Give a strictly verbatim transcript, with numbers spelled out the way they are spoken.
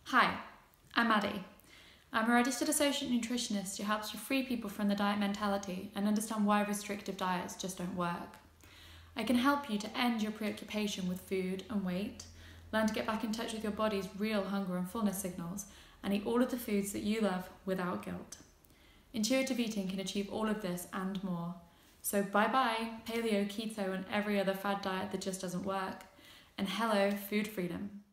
Hi, I'm Maddie. I'm a registered associate nutritionist who helps to free people from the diet mentality and understand why restrictive diets just don't work. I can help you to end your preoccupation with food and weight, learn to get back in touch with your body's real hunger and fullness signals, and eat all of the foods that you love without guilt. Intuitive eating can achieve all of this and more. So bye-bye paleo, keto, and every other fad diet that just doesn't work. And hello, food freedom.